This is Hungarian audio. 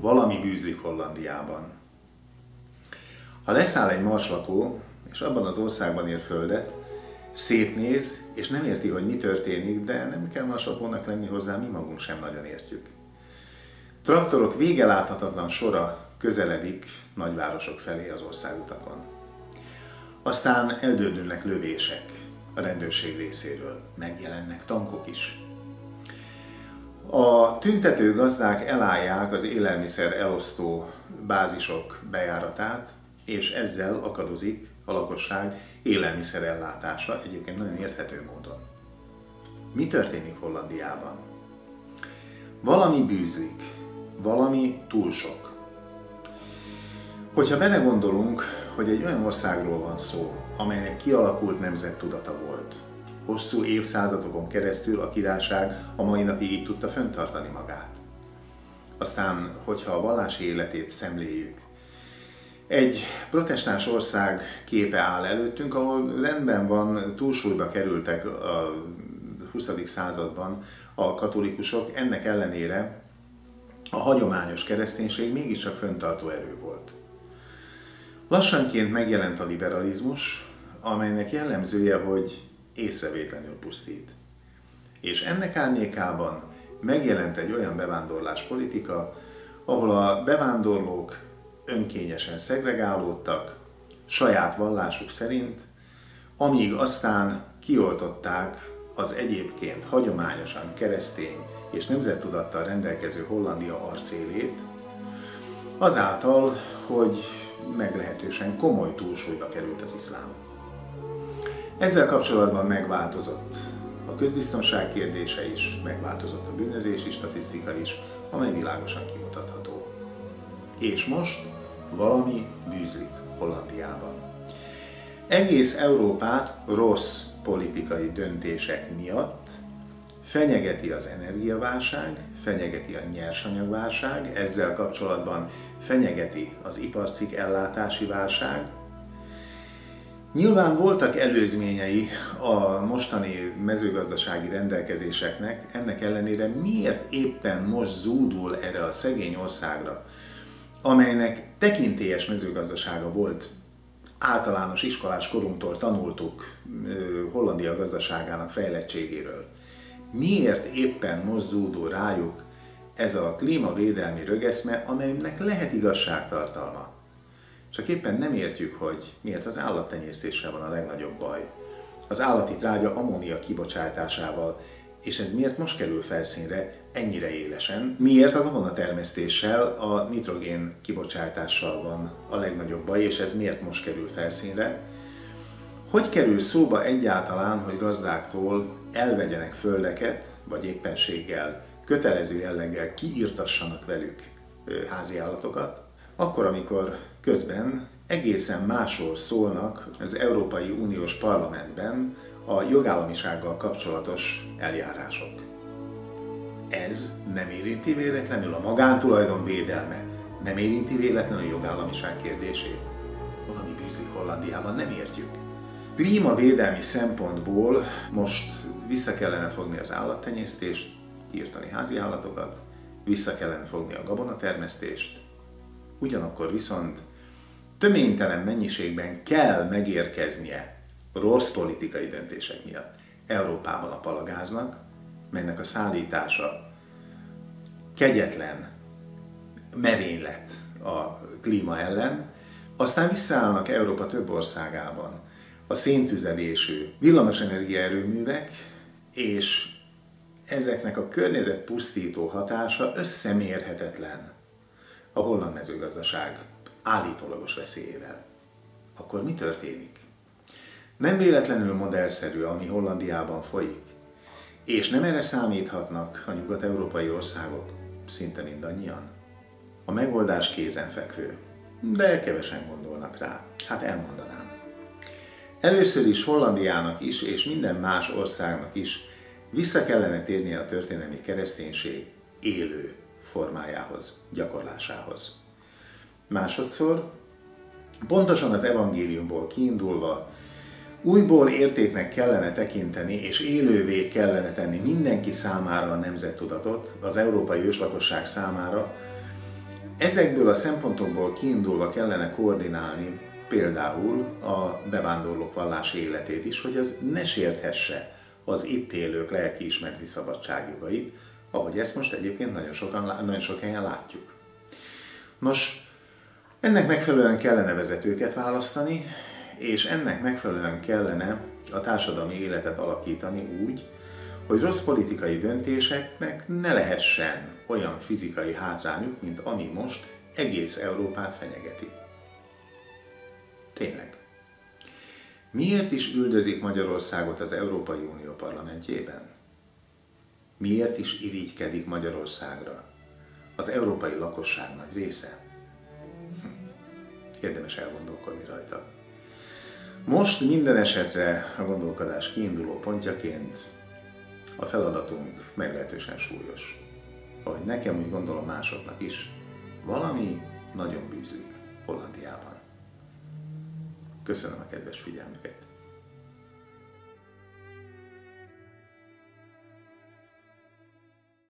Valami bűzlik Hollandiában. Ha leszáll egy marslakó, és abban az országban ér földet, szétnéz, és nem érti, hogy mi történik, de nem kell marslakónak lenni hozzá, mi magunk sem nagyon értjük. Traktorok végeláthatatlan sora közeledik nagyvárosok felé az országutakon. Aztán eldördülnek lövések a rendőrség részéről, megjelennek tankok is. A tüntető gazdák elállják az élelmiszer elosztó bázisok bejáratát, és ezzel akadozik a lakosság élelmiszer ellátása, egyébként nagyon érthető módon. Mi történik Hollandiában? Valami bűzlik, valami túl sok. Hogyha belegondolunk, hogy egy olyan országról van szó, amelynek kialakult nemzettudata volt, hosszú évszázadokon keresztül a királyság a mai napig így tudta fenntartani magát. Aztán, hogyha a vallási életét szemléljük, egy protestáns ország képe áll előttünk, ahol rendben van, túlsúlyba kerültek a 20. században a katolikusok, ennek ellenére a hagyományos kereszténység mégiscsak fenntartó erő volt. Lassanként megjelent a liberalizmus, amelynek jellemzője, hogy észrevétlenül pusztít. És ennek árnyékában megjelent egy olyan bevándorláspolitika, ahol a bevándorlók önkényesen szegregálódtak, saját vallásuk szerint, amíg aztán kioltották az egyébként hagyományosan keresztény és nemzettudattal rendelkező Hollandia arcélét, azáltal, hogy meglehetősen komoly túlsúlyba került az iszlám. Ezzel kapcsolatban megváltozott a közbiztonság kérdése is, megváltozott a bűnözési statisztika is, amely világosan kimutatható. És most valami bűzlik Hollandiában. Egész Európát rossz politikai döntések miatt fenyegeti az energiaválság, fenyegeti a nyersanyagválság, ezzel kapcsolatban fenyegeti az iparcikk ellátási válság. Nyilván voltak előzményei a mostani mezőgazdasági rendelkezéseknek, ennek ellenére miért éppen most zúdul erre a szegény országra, amelynek tekintélyes mezőgazdasága volt, általános iskolás korunktól tanultuk Hollandia gazdaságának fejlettségéről. Miért éppen most zúdul rájuk ez a klímavédelmi rögeszme, amelynek lehet igazságtartalma? Csak éppen nem értjük, hogy miért az állattenyésztéssel van a legnagyobb baj. Az állati trágya ammónia kibocsátásával, és ez miért most kerül felszínre ennyire élesen? Miért a gabonatermesztéssel, a nitrogén kibocsátással van a legnagyobb baj, és ez miért most kerül felszínre? Hogy kerül szóba egyáltalán, hogy gazdáktól elvegyenek földeket, vagy éppenséggel kötelező jelleggel kiirtassanak velük háziállatokat, akkor, amikor közben egészen másról szólnak az Európai Uniós Parlamentben a jogállamisággal kapcsolatos eljárások. Ez nem érinti véletlenül a magántulajdon védelme, nem érinti véletlenül a jogállamiság kérdését. Valami bűzlik Hollandiában, nem értjük. Klímavédelmi szempontból most vissza kellene fogni az állattenyésztést, kiirtani háziállatokat, vissza kellene fogni a gabonatermesztést, ugyanakkor viszont töménytelen mennyiségben kell megérkeznie rossz politikai döntések miatt Európában a palagáznak, melynek a szállítása kegyetlen merénylet a klíma ellen, aztán visszaállnak Európa több országában a széntüzelésű villamosenergia erőművek, és ezeknek a környezetpusztító hatása összemérhetetlen a holland mezőgazdaság állítólagos veszélyével. Akkor mi történik? Nem véletlenül modellszerű, ami Hollandiában folyik, és nem erre számíthatnak a nyugat-európai országok, szinte mindannyian. A megoldás kézenfekvő, de kevesen gondolnak rá. Hát elmondanám. Először is Hollandiának is, és minden más országnak is vissza kellene térnie a történelmi kereszténység élő formájához, gyakorlásához. Másodszor, pontosan az evangéliumból kiindulva, újból értéknek kellene tekinteni, és élővé kellene tenni mindenki számára a nemzettudatot, az európai őslakosság számára, Ezekből a szempontokból kiindulva kellene koordinálni például a bevándorlók vallási életét is, hogy az ne sérthesse az itt élők lelkiismereti szabadságjogait, ahogy ezt most egyébként nagyon sok helyen látjuk. Nos, ennek megfelelően kellene vezetőket választani, és ennek megfelelően kellene a társadalmi életet alakítani úgy, hogy rossz politikai döntéseknek ne lehessen olyan fizikai hátrányuk, mint ami most egész Európát fenyegeti. Tényleg. Miért is üldözik Magyarországot az Európai Unió parlamentjében? Miért is irigykedik Magyarországra az európai lakosság nagy része? Érdemes elgondolkodni rajta. Most minden esetre a gondolkodás kiinduló pontjaként a feladatunk meglehetősen súlyos. Ahogy nekem, úgy gondolom másoknak is, valami nagyon bűzik Hollandiában. Köszönöm a kedves figyelmüket!